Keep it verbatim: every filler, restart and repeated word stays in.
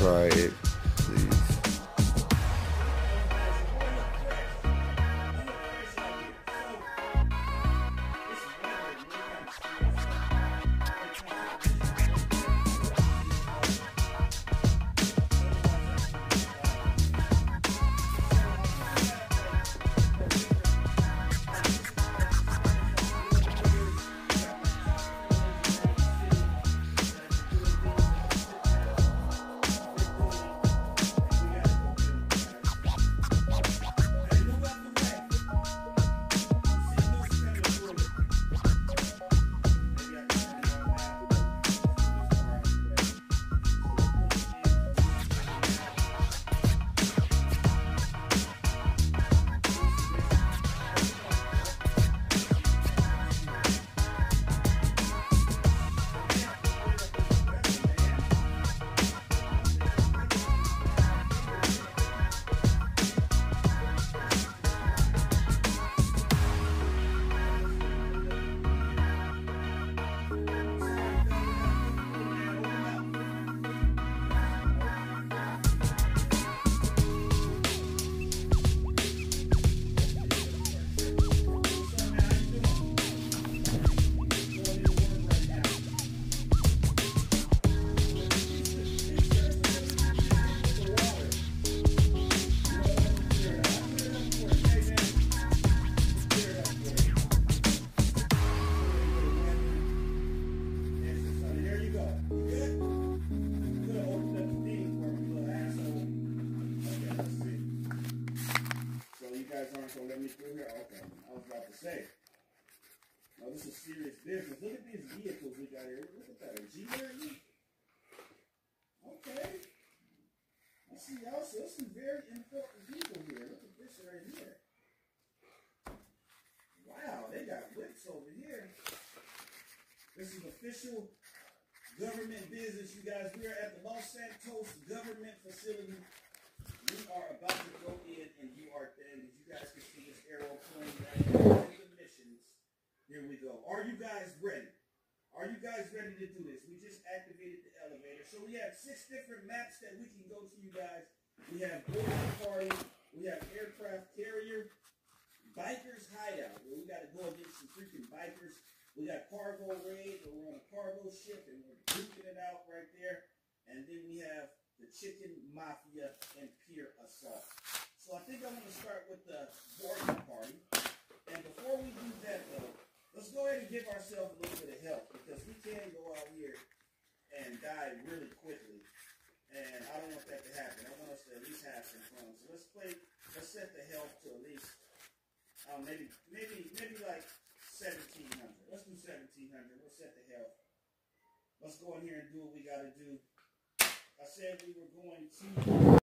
try it, please. Gonna let me through here? Okay, I was about to say. No, this is serious business. Look at these vehicles we got here. Look at that. A G-Wagon? Okay. I see also some very important people here. Look at this right here. Wow, they got whips over here. This is official government business, you guys. We are at the Los Santos government facility. We are about to go in and do our thing. As you guys can see this aeroplane right here. The missions. Here we go. Are you guys ready? Are you guys ready to do this? We just activated the elevator. So we have six different maps that we can go to, you guys. We have border party. We have aircraft carrier. Bikers hideout, where we got to go against some freaking bikers. We got cargo raid, where we're on a cargo ship and we're duking it out right there. And then we have the chicken mafia and pier assault. So I think I'm going to start with the border party. And before we do that, though, let's go ahead and give ourselves a little bit of help, because we can go out here and die really quickly. And I don't want that to happen. I want us to at least have some fun. So let's play, let's set the health to at least, um, maybe, maybe, maybe like seventeen hundred. Let's do seventeen hundred. We'll set the health. Let's go in here and do what we got to do. I said we were going to